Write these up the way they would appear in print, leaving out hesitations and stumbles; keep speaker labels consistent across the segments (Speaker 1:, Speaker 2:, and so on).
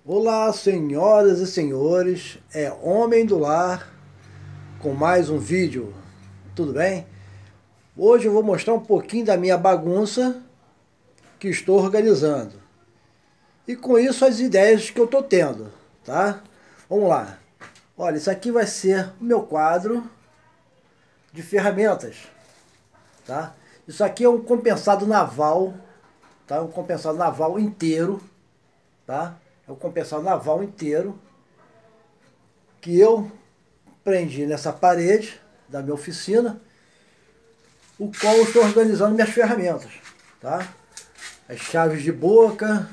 Speaker 1: Olá, senhoras e senhores, é Homem do Lar com mais um vídeo, tudo bem? Hoje eu vou mostrar um pouquinho da minha bagunça que estou organizando e com isso as ideias que eu estou tendo, tá? Vamos lá, olha, isso aqui vai ser o meu quadro de ferramentas, tá? Isso aqui é um compensado naval, tá? Um compensado naval inteiro, tá? É um compensado naval inteiro que eu prendi nessa parede da minha oficina, o qual eu estou organizando minhas ferramentas, tá? As chaves de boca,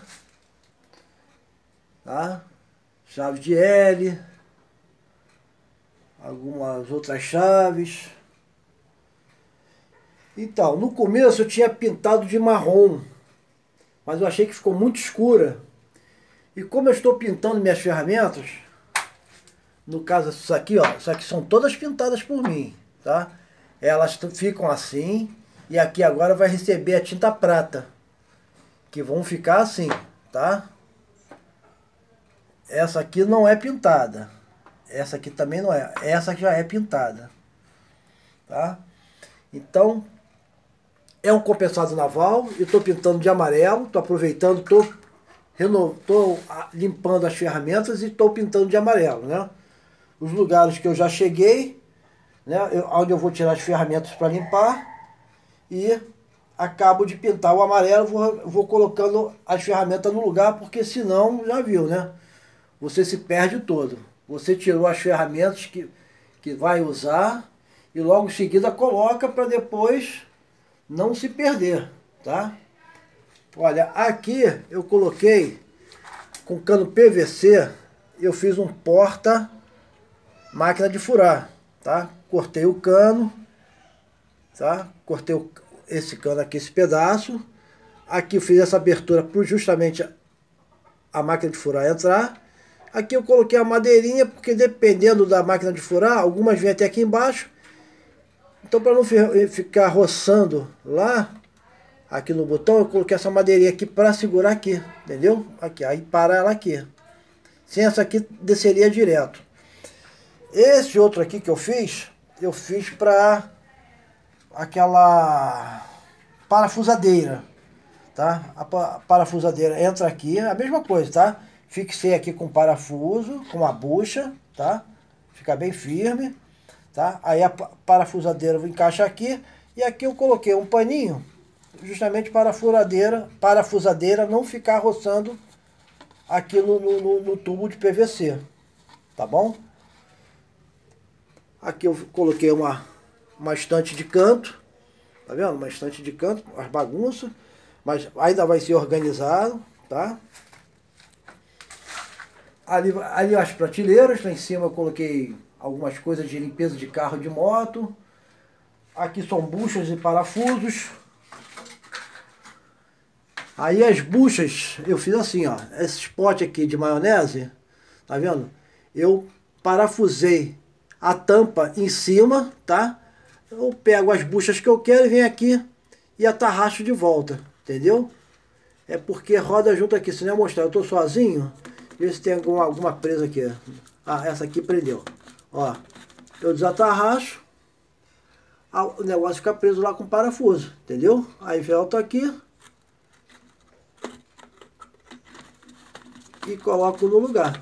Speaker 1: tá? Chave de L, algumas outras chaves. Então, no começo eu tinha pintado de marrom, mas eu achei que ficou muito escura. E como eu estou pintando minhas ferramentas, no caso isso aqui, ó, isso aqui são todas pintadas por mim, tá? Elas ficam assim, e aqui agora vai receber a tinta prata, que vão ficar assim, tá? Essa aqui não é pintada, essa aqui também não é, essa já é pintada, tá? Então, é um compensado naval, eu estou pintando de amarelo, estou aproveitando, estou limpando as ferramentas e estou pintando de amarelo, né? Os lugares que eu já cheguei, né, onde eu vou tirar as ferramentas para limpar e acabo de pintar o amarelo, vou colocando as ferramentas no lugar, porque senão, já viu, né? Você se perde todo. Você tirou as ferramentas que vai usar e logo em seguida coloca para depois não se perder, tá? Olha, aqui eu coloquei com cano PVC, eu fiz um porta máquina de furar, tá? Cortei o cano, tá? Cortei esse cano aqui, esse pedaço. Aqui eu fiz essa abertura para justamente a máquina de furar entrar. Aqui eu coloquei a madeirinha, porque dependendo da máquina de furar, algumas vêm até aqui embaixo. Então para não ficar roçando lá, aqui no botão, eu coloquei essa madeirinha aqui para segurar aqui, entendeu? Aqui, aí para ela aqui. Sem essa aqui, desceria direto. Esse outro aqui que eu fiz para aquela parafusadeira, tá? A parafusadeira entra aqui, é a mesma coisa, tá? Fixei aqui com parafuso, com a bucha, tá? Fica bem firme, tá? Aí a parafusadeira encaixa aqui e aqui eu coloquei um paninho, justamente para a parafusadeira não ficar roçando aqui no tubo de PVC, tá bom? Aqui eu coloquei uma estante de canto, tá vendo? Uma estante de canto, as bagunças, mas ainda vai ser organizado, tá? Ali as prateleiras, lá em cima eu coloquei algumas coisas de limpeza de carro e de moto. Aqui são buchas e parafusos. Aí as buchas, eu fiz assim, ó, esse pote aqui de maionese, tá vendo? Eu parafusei a tampa em cima, tá? Eu pego as buchas que eu quero e venho aqui e atarracho de volta, entendeu? É porque roda junto aqui, se não mostrar, eu tô sozinho, ver se tem alguma presa aqui. Ah, essa aqui prendeu. Ó, eu desatarracho, o negócio fica preso lá com parafuso, entendeu? Aí volto aqui e coloco no lugar.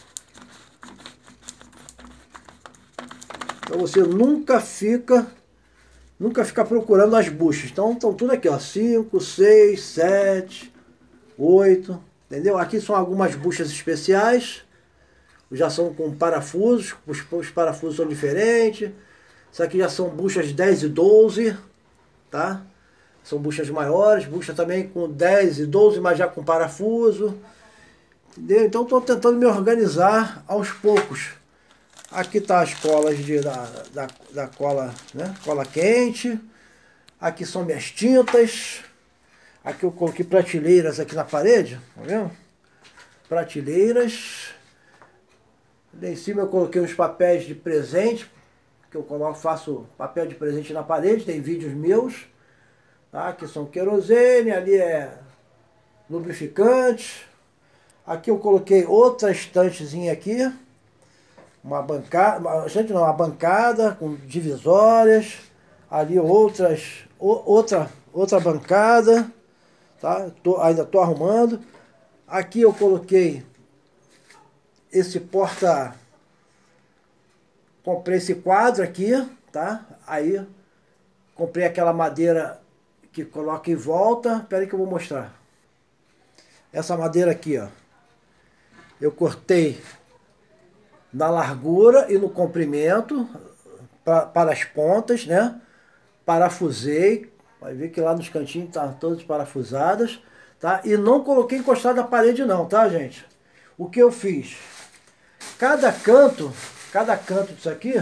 Speaker 1: Então você nunca fica procurando as buchas. Então estão tudo aqui, ó, 5, 6, 7, 8, entendeu? Aqui são algumas buchas especiais, já são com parafusos, os parafusos são diferentes. Isso aqui já são buchas 10 e 12, tá? São buchas maiores, bucha também com 10 e 12, mas já com parafuso. Entendeu? Então estou tentando me organizar aos poucos. Aqui tá as colas da cola, né? Cola quente. Aqui são minhas tintas. Aqui eu coloquei prateleiras aqui na parede, tá vendo? Prateleiras. Lá em cima eu coloquei uns papéis de presente, que eu faço papel de presente na parede, tem vídeos meus. Tá? Aqui são querosene, ali é lubrificante. Aqui eu coloquei outra estantezinha aqui. Uma bancada, uma bancada com divisórias. Ali outra bancada. Tá? Ainda tô arrumando. Aqui eu coloquei esse comprei esse quadro aqui, tá? Aí comprei aquela madeira que coloca em volta. Espera aí que eu vou mostrar. Essa madeira aqui, ó. Eu cortei na largura e no comprimento para as pontas, né? Parafusei. Vai ver que lá nos cantinhos tá todas parafusadas, tá? E não coloquei encostado na parede não, tá, gente? O que eu fiz? Cada canto disso aqui,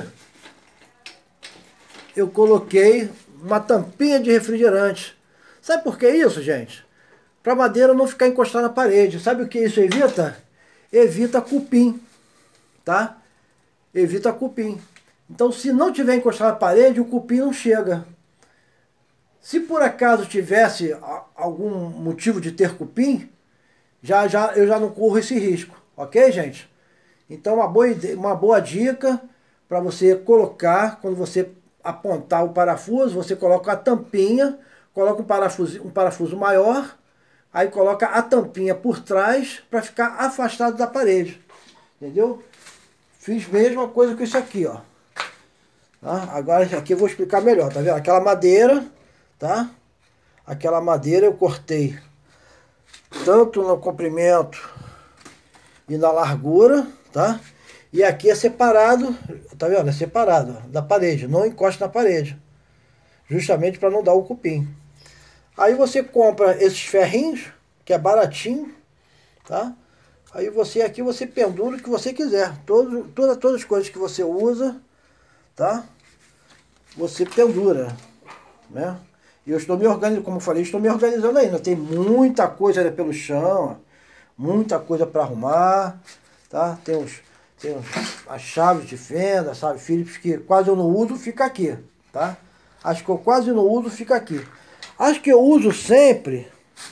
Speaker 1: eu coloquei uma tampinha de refrigerante. Sabe por que isso, gente? Para a madeira não ficar encostada na parede. Sabe o que isso evita? Evita cupim, tá? Evita cupim. Então, se não tiver encostado na parede, o cupim não chega. Se por acaso tivesse algum motivo de ter cupim, eu já não corro esse risco, ok, gente? Então, uma boa dica para você colocar, quando você apontar o parafuso, você coloca a tampinha, coloca um parafuso maior, aí coloca a tampinha por trás para ficar afastado da parede, entendeu? Fiz a mesma coisa com isso aqui, ó. Tá? Agora aqui eu vou explicar melhor, tá vendo? Aquela madeira, tá? Aquela madeira eu cortei tanto no comprimento e na largura, tá? E aqui é separado, tá vendo? É separado ó, da parede, não encosta na parede. Justamente para não dar o cupim. Aí você compra esses ferrinhos, que é baratinho, tá? Aí aqui você pendura o que você quiser. Todas as coisas que você usa, tá? Você pendura, né? E eu estou me organizando, como eu falei, estou me organizando ainda. Tem muita coisa ali pelo chão, muita coisa para arrumar, tá? Tem as chaves de fenda, sabe? Phillips que quase eu não uso, fica aqui, tá? Acho que eu quase não uso, fica aqui. Acho que eu uso sempre,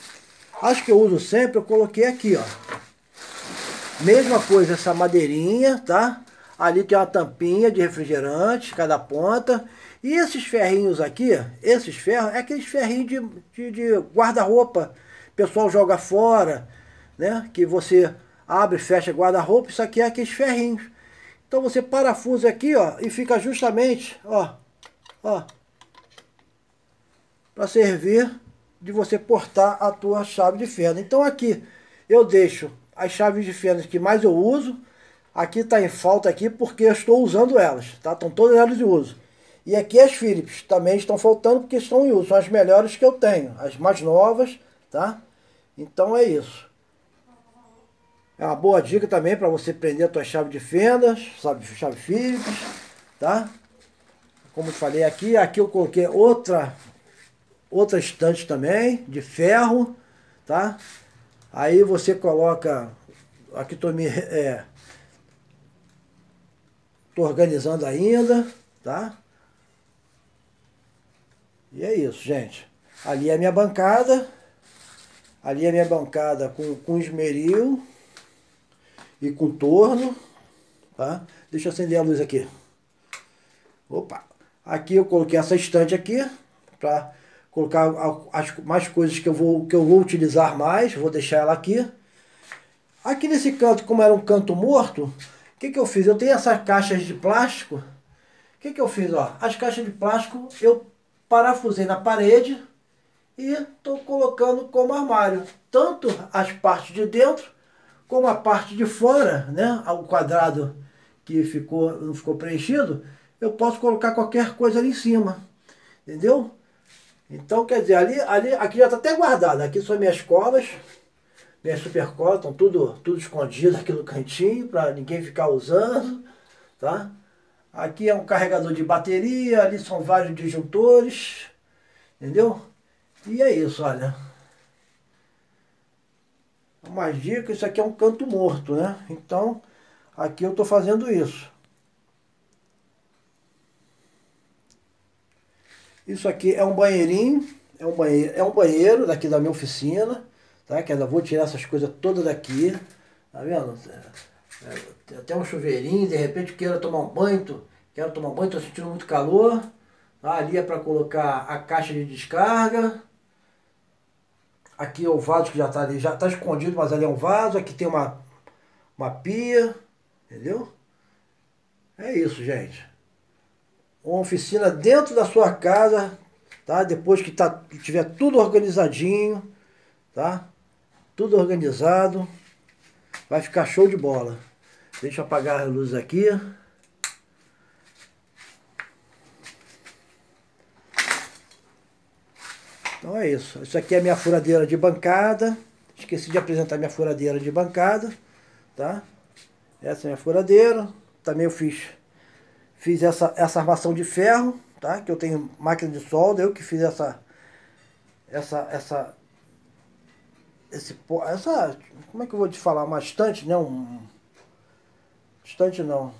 Speaker 1: eu coloquei aqui, ó. Mesma coisa, essa madeirinha, tá? Ali tem uma tampinha de refrigerante, cada ponta. E esses ferrinhos aqui, esses ferros, é aqueles ferrinhos de guarda-roupa. O pessoal joga fora, né? Que você abre e fecha guarda-roupa. Isso aqui é aqueles ferrinhos. Então você parafusa aqui, ó, e fica justamente, ó, para servir de você portar a tua chave de fenda. Então aqui eu deixo as chaves de fenda que mais eu uso. Aqui está em falta aqui porque eu estou usando elas, tá? Estão todas elas em uso. E aqui as Phillips também estão faltando porque estão em uso. São as melhores que eu tenho, as mais novas, tá? Então é isso. É uma boa dica também para você prender a tua chave de fendas, sabe, chave Phillips, tá? Como eu falei aqui eu coloquei outra estante também, de ferro, tá? Aí você coloca, aqui tô organizando ainda, tá? E é isso, gente. Ali é a minha bancada, com esmeril e com torno, tá? Deixa eu acender a luz aqui. Opa! Aqui eu coloquei essa estante aqui, para colocar mais coisas que eu vou utilizar mais, vou deixar ela aqui. Aqui nesse canto, como era um canto morto, o que eu fiz? Eu tenho essas caixas de plástico. O que eu fiz? Ó, as caixas de plástico eu parafusei na parede e estou colocando como armário. Tanto as partes de dentro como a parte de fora, né? O quadrado que não ficou preenchido, eu posso colocar qualquer coisa ali em cima. Entendeu? Então, quer dizer, aqui já está até guardado. Aqui são minhas colas. Minhas super colas estão tudo escondido aqui no cantinho para ninguém ficar usando, tá? Aqui é um carregador de bateria, ali são vários disjuntores, entendeu? E é isso, olha. Uma dica, isso aqui é um canto morto, né? Então, aqui eu estou fazendo isso. Isso aqui é um banheirinho, é um banheiro daqui da minha oficina, tá? Que ainda vou tirar essas coisas todas daqui. Tá vendo? Tem até um chuveirinho, de repente quero tomar um banho, tô sentindo muito calor. Tá? Ali é para colocar a caixa de descarga. Aqui é o vaso que já está ali, já está escondido, mas ali é um vaso. Aqui tem uma pia, entendeu? É isso, gente. Uma oficina dentro da sua casa, tá? Depois que tiver tudo organizadinho, tá? Tudo organizado, vai ficar show de bola. Deixa eu apagar a luz aqui. Então é isso. Isso aqui é a minha furadeira de bancada. Esqueci de apresentar minha furadeira de bancada, tá? Essa é a minha furadeira. Também eu fiz essa armação de ferro, tá? Que eu tenho máquina de solda, eu que fiz como é que eu vou te falar? Uma estante, né? Estante não.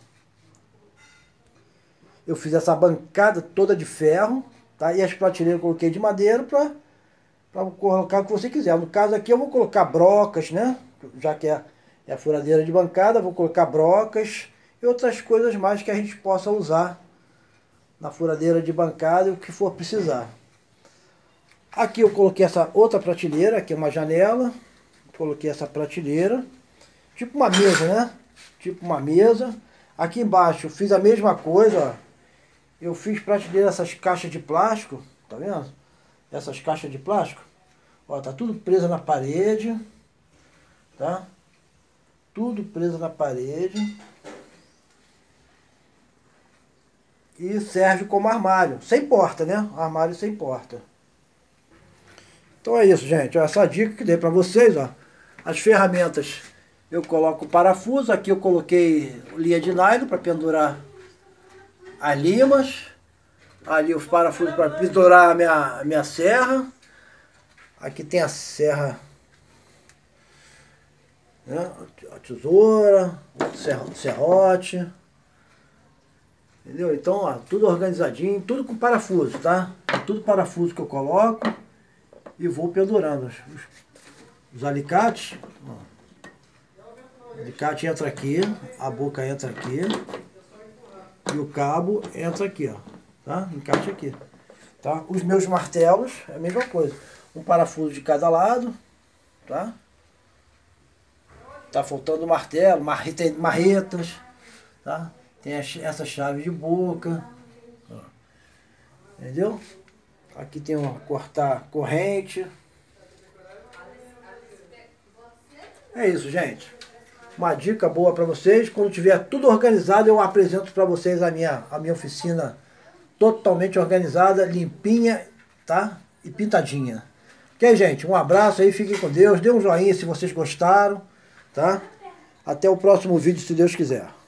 Speaker 1: Eu fiz essa bancada toda de ferro, tá? E as prateleiras eu coloquei de madeira para colocar o que você quiser. No caso aqui eu vou colocar brocas, né? Já que é a furadeira de bancada, vou colocar brocas e outras coisas mais que a gente possa usar na furadeira de bancada e o que for precisar. Aqui eu coloquei essa outra prateleira, aqui é uma janela. Coloquei essa prateleira, tipo uma mesa, né? Tipo uma mesa. Aqui embaixo eu fiz a mesma coisa, ó. Eu fiz prateleira, essas caixas de plástico, tá vendo? Essas caixas de plástico. Ó, tá tudo preso na parede, tá? Tudo preso na parede. E serve como armário, sem porta, né? Armário sem porta. Então é isso, gente. Ó, essa dica que dei pra vocês, ó. As ferramentas, eu coloco o parafuso. Aqui eu coloquei linha de nylon para pendurar as limas. Ali os parafusos para pendurar a minha serra. Aqui tem a serra, né? A tesoura, o serrote. Entendeu? Então, ó, tudo organizadinho, tudo com parafuso, tá? Tudo parafuso que eu coloco e vou pendurando os alicates. Ó. O alicate entra aqui, a boca entra aqui e o cabo entra aqui, ó, tá? Encaixa aqui, tá? Os meus martelos é a mesma coisa, um parafuso de cada lado, tá? Tá faltando martelo, marretas, tá? Tem essa chave de boca, ó. Entendeu? Aqui tem um cortar corrente. É isso, gente. Uma dica boa para vocês. Quando tiver tudo organizado, eu apresento para vocês a minha oficina totalmente organizada, limpinha, tá? E pintadinha. Ok, gente? Um abraço aí, fiquem com Deus. Dê um joinha se vocês gostaram, tá? Até o próximo vídeo, se Deus quiser.